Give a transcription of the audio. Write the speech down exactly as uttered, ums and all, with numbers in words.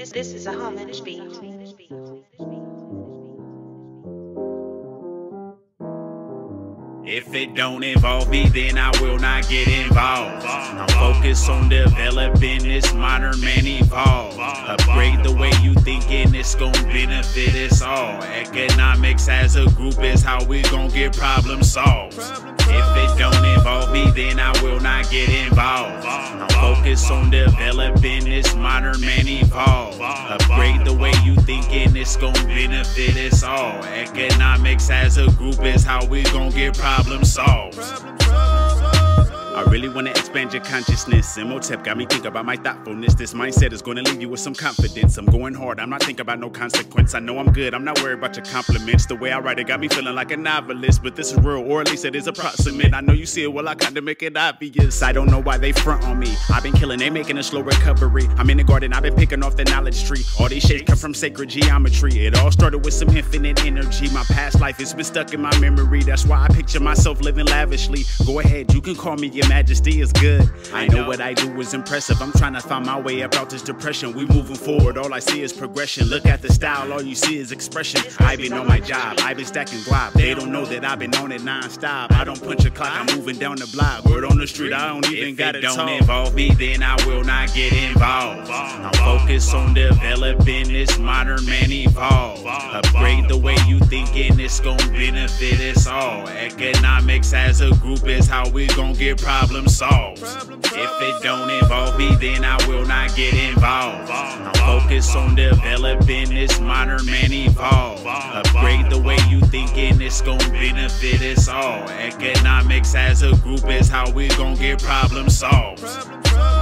This this is a homage beat. If it don't involve me, then I will not get involved. I'm focused on developing this modern man evolve. Upgrade the way you thinking, it's gon' benefit us all. Economics as a group is how we gon' get problems solved. If it don't involve me, then I will not get involved. I'm focused on developing this modern man evolve. Upgrade the way you thinking, it's gon' benefit us all. Economics as a group is how we gon' get problem solved. I really wanna expand your consciousness. Imhotep got me thinking about my thoughtfulness. This mindset is gonna leave you with some confidence. I'm going hard, I'm not thinking about no consequence. I know I'm good, I'm not worried about your compliments. The way I write it got me feeling like a novelist, but this is real, or at least it is approximate. I know you see it, well I kinda make it obvious. I don't know why they front on me. I've been killing, they making a slow recovery. I'm in the garden, I've been picking off the knowledge tree. All these shades come from sacred geometry. It all started with some infinite energy. My past life has been stuck in my memory. That's why I picture myself living lavishly. Go ahead, you can call me your majesty, is good. I know what I do is impressive. I'm trying to find my way about this depression. We moving forward, all I see is progression. Look at the style, all you see is expression. I've been on my job, I've been stacking guap. They don't know that I've been on it non-stop. I don't punch a clock, I'm moving down the block. Word on the street, I don't even if gotta it don't talk. involve me, then I will not get involved. I'm focused on developing this modern man evolve. Upgrade the way you thinking, it's gon' benefit us all. Economics as a group is how we gon' get problems solved. If it don't involve me, then I will not get involved. I'm focused on developing this modern man evolve. Upgrade the way you thinking, it's gon' benefit us all. Economics as a group is how we gon' get problems solved.